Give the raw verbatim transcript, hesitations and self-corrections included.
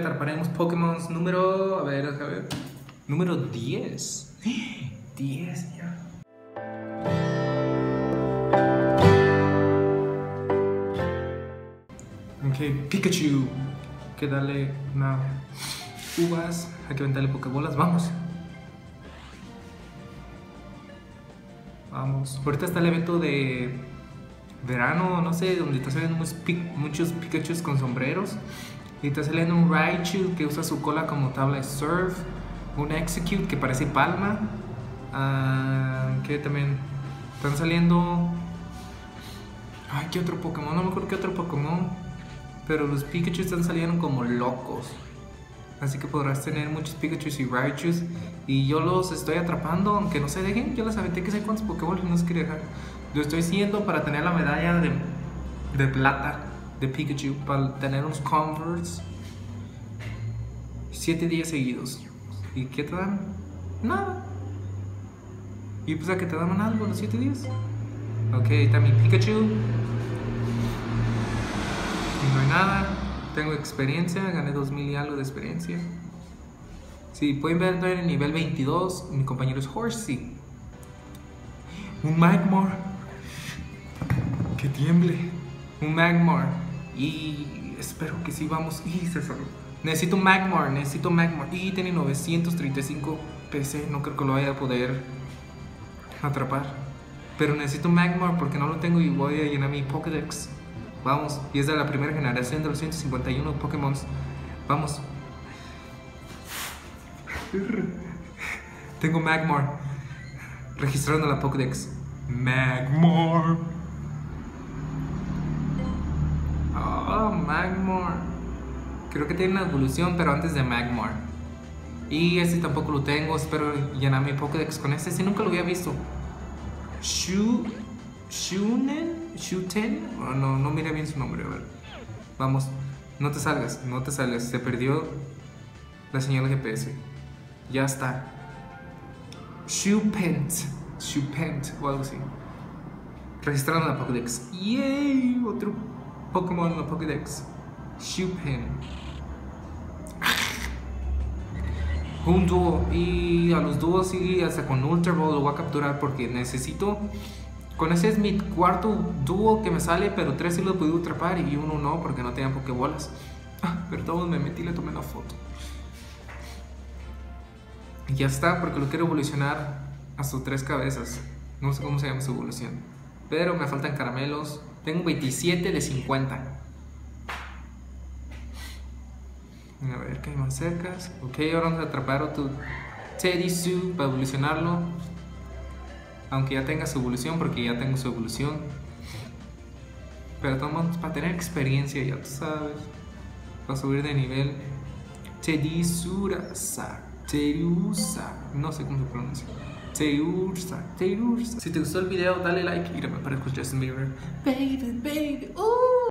Atraparemos Pokémon número... A ver, a ver... Número diez. diez ya. Ok, Pikachu. Hay que darle una... uvas. Hay que aventarle Pokébolas. Vamos. Vamos. Ahorita está el evento de... verano, no sé, donde está saliendo muchos, muchos Pikachus con sombreros. Y está saliendo un Raichu que usa su cola como tabla de surf. Un Execute que parece palma. Uh, que también están saliendo... Ay, ¿qué otro Pokémon? No me acuerdo qué otro Pokémon. Pero los Pikachu están saliendo como locos. Así que podrás tener muchos Pikachus y Raichus. Y yo los estoy atrapando, aunque no se dejen. Yo les aventé que sé cuántos Pokémon y no se quiere dejar. Lo estoy haciendo para tener la medalla de, de plata de Pikachu, para tener unos Converse siete días seguidos. ¿Y qué te dan? Nada. ¿Y pues a que te dan algo los siete días? Ok, está mi Pikachu. Y no hay nada. Tengo experiencia, gané dos mil y algo de experiencia. Sí, pueden ver, estoy en el nivel veintidós. Mi compañero es Horsey. Un Magmar. Que tiemble. Un Magmar. Y espero que sí vamos. Y se cerró. Necesito un Magmar. Necesito un Magmar. Y tiene novecientos treinta y cinco P C. No creo que lo vaya a poder atrapar. Pero necesito un Magmar porque no lo tengo y voy a llenar mi Pokédex. Vamos. Y es de la primera generación de los ciento cincuenta y uno Pokémon. Vamos. Tengo Magmar. Registrando la Pokédex. Magmar. Oh, Magmar. Creo que tiene una evolución, pero antes de Magmar. Y este tampoco lo tengo. Espero llenar mi Pokédex con este. Si nunca lo había visto. Shu... Shunen. Shuten. Oh, no, no mira bien su nombre. A ver. Vamos. No te salgas. No te salgas. Se perdió la señal G P S. Ya está. Shupent. Shupent o algo así. Registrando la Pokédex. ¡Yay! Otro Pokémon en la Pokédex. Shupent. Un dúo. Y a los dúos sí, hasta con Ultra Ball lo voy a capturar porque necesito. Con ese es mi cuarto dúo que me sale, pero tres sí lo he podido atrapar y uno no porque no tenían Pokébolas. Ah, pero todos me metí y le tomé una foto. Y ya está, porque lo quiero evolucionar a sus tres cabezas. No sé cómo se llama su evolución. Pero me faltan caramelos. Tengo veintisiete de cincuenta. A ver, ¿qué hay más cerca? Ok, ahora vamos a atrapar otro Teddy Sue para evolucionarlo. Aunque ya tenga su evolución, porque ya tengo su evolución. Pero tomamos para tener experiencia, ya tú sabes. Para subir de nivel. Teddy Surasa. Teusa, no sé cómo se pronuncia. Teusa, Teusa. Si te gustó el video, dale like y me para escuchar Justin Bieber. Baby, baby, uh.